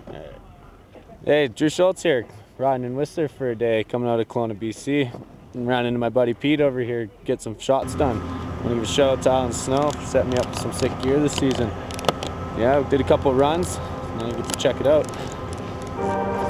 Hey, Drew Schulz here, riding in Whistler for a day, coming out of Kelowna, BC. And ran into my buddy Pete over here, get some shots done. I want to give a shout out to Alan Snow for setting me up with some sick gear this season. Yeah, we did a couple runs, now you get to check it out.